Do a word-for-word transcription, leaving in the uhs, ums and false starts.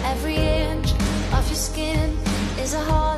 Every inch of your skin is a heart